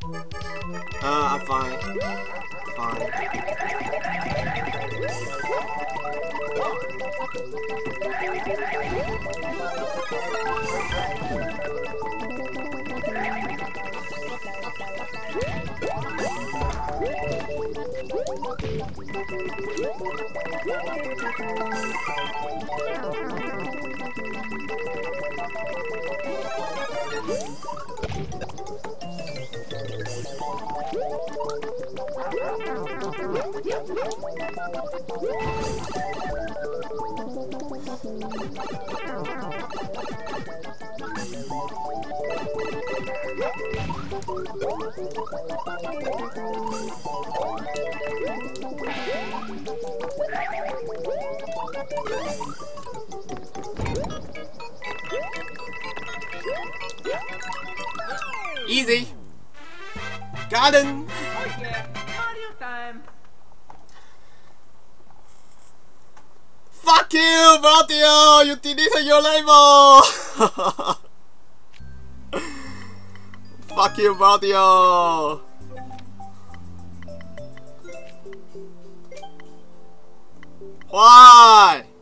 I'm fine. Fine. Easy. Garden. Oh yeah, Mario time. Fuck you, Mario! You deleted your label! Fuck you, Mario! Why?